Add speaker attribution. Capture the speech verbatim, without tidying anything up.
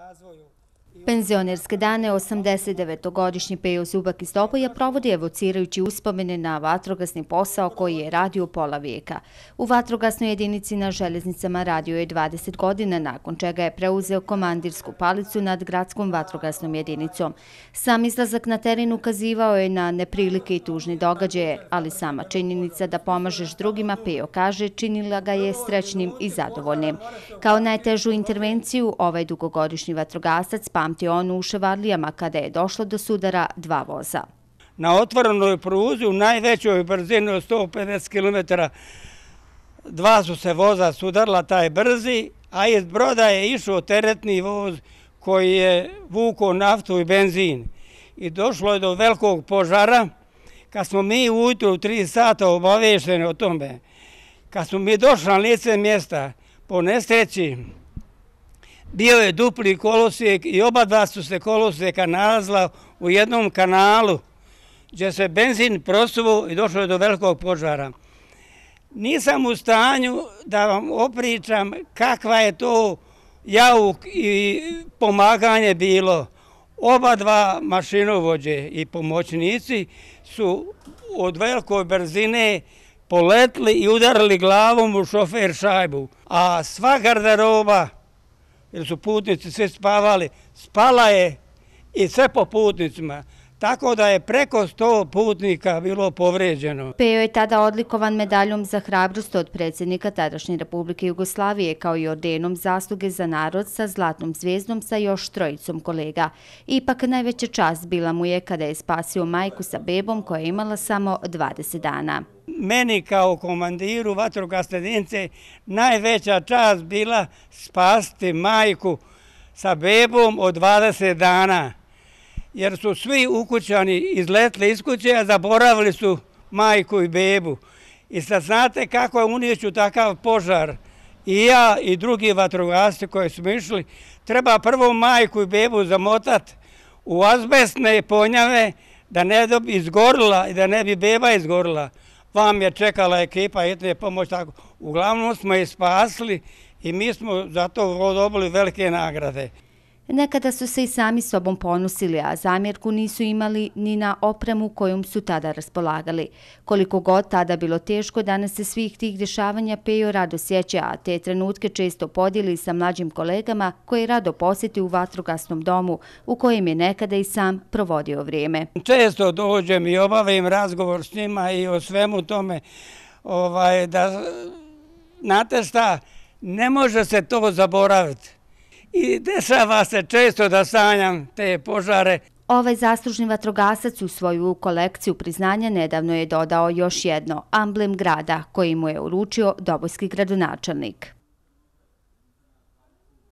Speaker 1: Penzionerske dane osamdesetdevetogodišnji Pejo Zubak iz Doboja provodi evocirajući uspomene na vatrogasni posao koji je radio pola vijeka. U vatrogasnoj jedinici na željeznicama radio je dvadeset godina, nakon čega je preuzeo komandirsku palicu nad gradskom vatrogasnom jedinicom. Sam izlazak na teren ukazivao je na neprilike i tužne događaje, ali sama činjenica da pomažeš drugima, Pejo kaže, činila ga je srećnim i zadovoljnim. Kao najtežu intervenciju ovaj dugogodišnji vatrogasac pamti onu u Ševarlijama kada je došlo do sudara dva voza.
Speaker 2: Na otvorenoj pruzi u najvećoj brzini od sto pedeset kilometara dva su se voza sudarila, taj brzi, a iz broda je išao teretni voz koji je vukao naftu i benzin. I došlo je do velikog požara. Kad smo mi ujutro u tri sata obavešteni o tome, kad smo mi došli na lice mjesta po nesreći, bio je dupli kolosijek i oba dva su se kolosijeka nalazila u jednom kanalu gdje se benzin prosuo i došlo je do velikog požara. Nisam u stanju da vam opričam kakva je to jauk i pomaganje bilo. Oba dva mašinovođe i pomoćnici su od velikoj brzine poletli i udarili glavom u šofer šajbu, a sva garderoba, jer su putnici svi spavali, spala je i sve po putnicima, tako da je preko sto putnika bilo povređeno.
Speaker 1: Pejo je tada odlikovan medaljom za hrabrost od predsjednika tadašnje Republike Jugoslavije, kao i ordenom zasluge za narod sa zlatnom zvijezdom sa još trojicom kolega. Ipak najveća čast bila mu je kada je spasio majku sa bebom koja je imala samo dvadeset dana.
Speaker 2: Meni kao komandiru vatrogasne jedinice najveća čast bila spasiti majku sa bebom od dvadeset dana. Jer su svi ukućani izletli iz kuće, a zaboravili su majku i bebu. I sad znate kako je unijeću takav požar. I ja i drugi vatrogasci koji smo išli, treba prvo majku i bebu zamotati u azbestne ponjave da ne bi izgorila i da ne bi beba izgorila. Vam je čekala ekipa hitne pomoći. Uglavnom smo je spasili i mi smo zato dobili velike nagrade.
Speaker 1: Nekada su se i sami sobom ponosili, a zamjerku nisu imali ni na opremu kojom su tada raspolagali. Koliko god tada bilo teško, danas se svih tih dešavanja Pejo rado sjeća, a te trenutke često podijeli sa mlađim kolegama koje rado posjeti u vatrogasnom domu, u kojem je nekada i sam provodio vrijeme.
Speaker 2: Često dođem i obavim razgovor s njima i o svemu tome. Ovaj, da, znate šta, ne može se to zaboraviti. I dešava se često da sanjam te požare.
Speaker 1: Ovaj zaslužni vatrogasac u svoju kolekciju priznanja nedavno je dodao još jedno, amblem grada koji mu je uručio dobojski gradonačelnik.